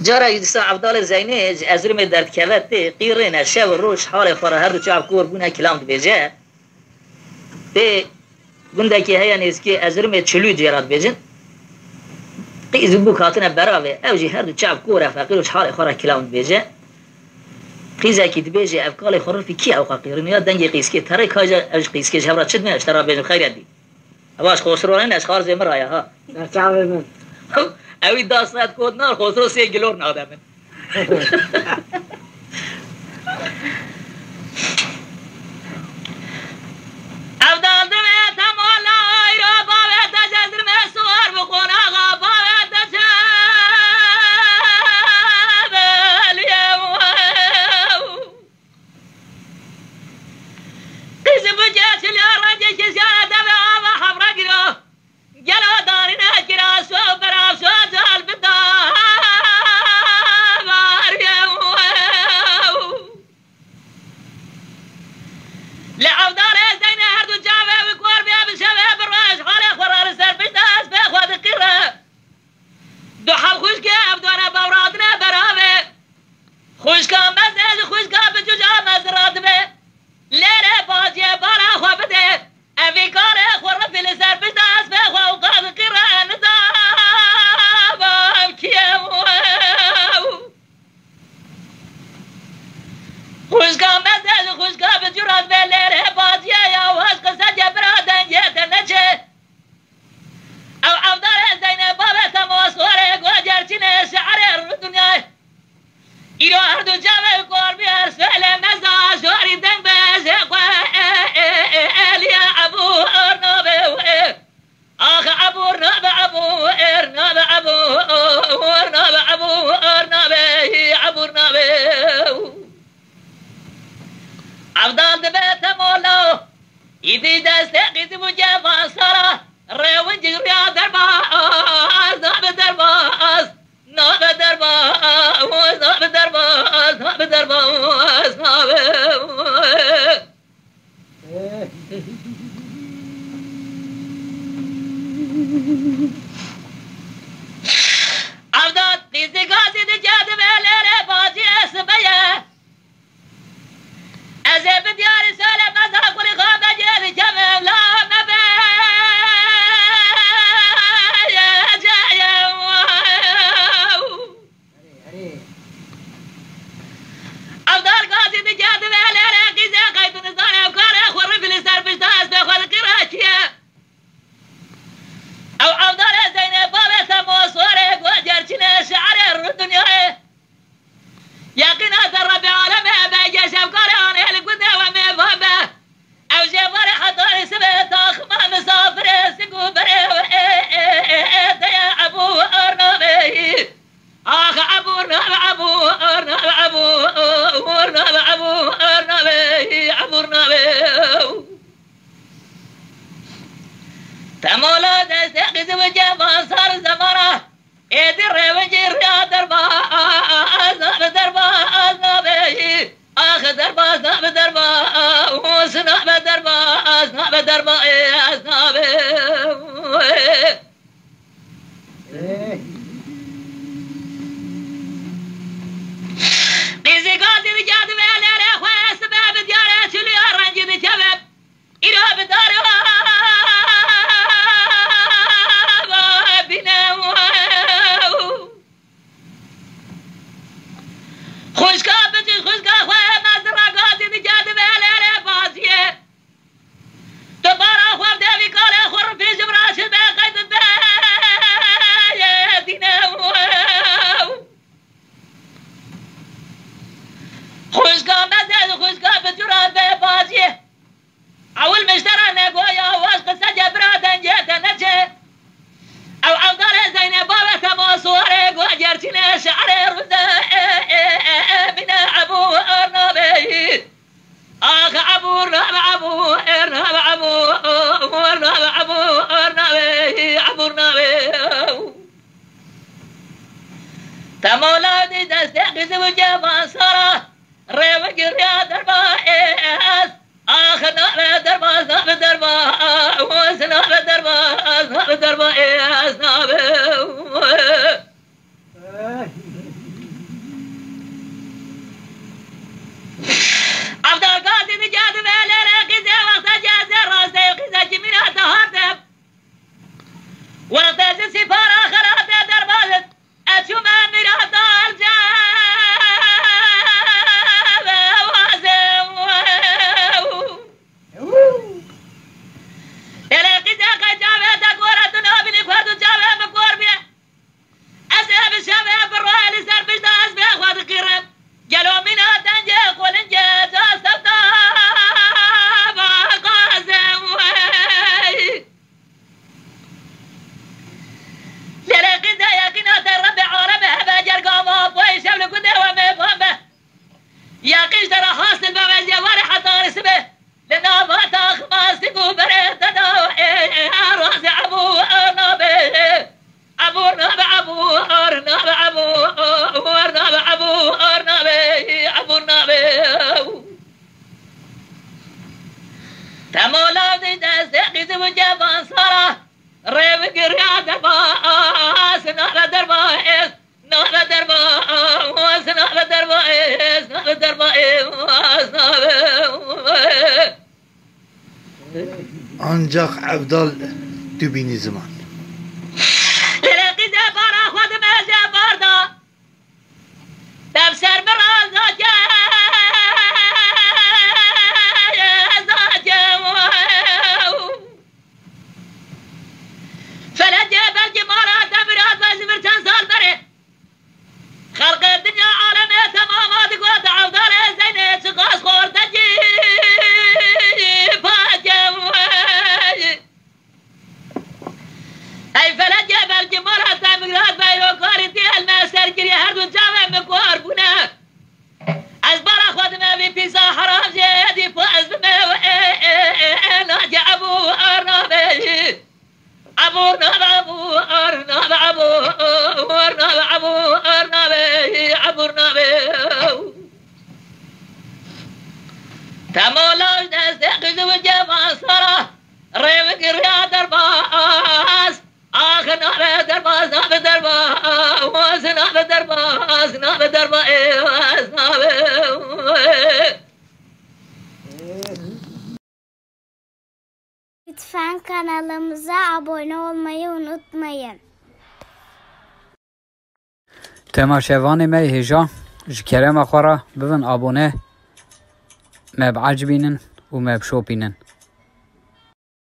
جارا یدسا عبدال زینج ازرم درد کبت قیرن شب روش حال خورا هر دو چاب کور بونه کلام بیجه به گنده که هیا نیست که ازرم چلو جرات بیجن قیز بو کاتنه براوه اوجی هر دو چاب کور فقیروش حال خورا کلام بیجه قیزه که دبیجه افکال خورا فی کی اوقا قیرن یا دنگ قیز که تره کاجا اوج قیز که جبرات شد من اشترا بیجم خیر دی اواش خوشروانه اشخار زمر رایا ها در چاوه من اوی داستت کود نار خسرو 3 گلور ناده من افدال دمه تمالا ایرا باوه تجزر میں سوار بخون آغا باوه تجاب لیو قیس بجه چلی رنجه کسیانه دمه آبا حمره گرو گلو دارینه کرا سو براف سو جال بدا لعودار زين هر دو جاوه وكور بیا بشوه براش حال خورار سر بشتاز به خود قره دو حب خوشکه ابدانه بورادنه براوه خوشکا مزد خوشکا بجوجا مزراد به لیره بازی بارا خواه بده اوی کار خور فیل سر بشتاز به خود قاد قره ندابم کیه خوشکا مزد خوشکا بجوراد به لیره بازیه یا وشق سجه برادن یه نچه او عبدال زینه بابت موسوره گوجرچینه شعره رو دنیا ایرو هر دو جمع کار بیار سهل مزدا شوری دنگ بشه الیا ابو ارنابه آخ ابو ارنابه ابو ارنابه ابو ارنابه ابو ارنابه ابو ارنابه عبدال دبت مولا ایدی دست قیدی بجه فاسرا روان جگریا درباز ناب درباز ناب درباز ناب درباز ناب درباز ناب عبدال قیزی گازی دی جاد بیلere بازی اسبیه از بدیار سالم از کلی خواب جل جمع لا نبی جایم افدار قاضی نجات ولی رقیزه قید نزار افکار خور فلسطر بشتاز به خود قراشیه او افدار زینه بابت موسوره گوجرچینه شعر رو دنیاه یقینات رب عالمه بجش افکار آن اهل گده و میفهمه او جبار حضار سبه تاخما مسافر سگو بره و دیا ابو ارنابه آخ ابو ارنابه ابو ارنابه ابو ارنابه ابو ارنابه ابو ارنابه تمولا دست قزم جبان سار زمانه ایدی روانجی ریا درباز ناب درباز نابه آخ درباز ناب درباز ناب درباز ناب درباز نابه قیزی گازی دی جاد ویلere خواه سبب دیاره چلی آرنجی دی چبب ایرا بداره خوشکا بچه خوشکا خواه مزدرا گازی دی جاد ویلere بازیه تو بارا خواب دیوی کاره خور پیشم راشد به قید به دینه خوشکا مزد خوشکا بچورا به بازیه اول مشترا نگویا وشق سجه برادن جیتا نچه او عبدال زینه بابت موسوره گوجرچینه شعر روزه من ابو ارنابه آخ ابو ارنابه ابو ارنابه ابو ارنابه ابو ارنابه ابو ارنابه تمولا دی دست قزم جوان سارا ریو گریا درباز آخ ناب درباز ناب درباز ناب درباز ناب درباز ناب ابو ارنب ابو ارنب ابو ارنب ابو ارنب تمولا دست قیز و جوان سارا ریو گریا درباس نال درباس نال درباس نال درباس نال درباس نال ancak Abdal dübini zaman. لقيت برا خد ما جبرنا تبصر برا فلا جبل جمارات براد وزمرتان صار بري خلق الدنيا عالمية تمامات قوات عوضال زينة سقاس خور تجي اي فلا جبل جمارات براد بيرو قارتي المسر جري هردو جامع مكوار بنا از برا خود ما في بيسا حرام جيدي فاز بما ناجي ابو ارنبي ابو ارنب ابو ارنب ابو ارنب ابو ارنب ابو ارنب تمولاش دست قيد وجمع صرا ريم قريا درباس آخر ناب درباس ناب درباس ناب درباس ناب درباس ناب Lütfen kanalımıza abone olmayı unutmayın. تماشاوان ما هجا جكرم أخورا ببن أبونه ما بعجبينن وما بشوبينن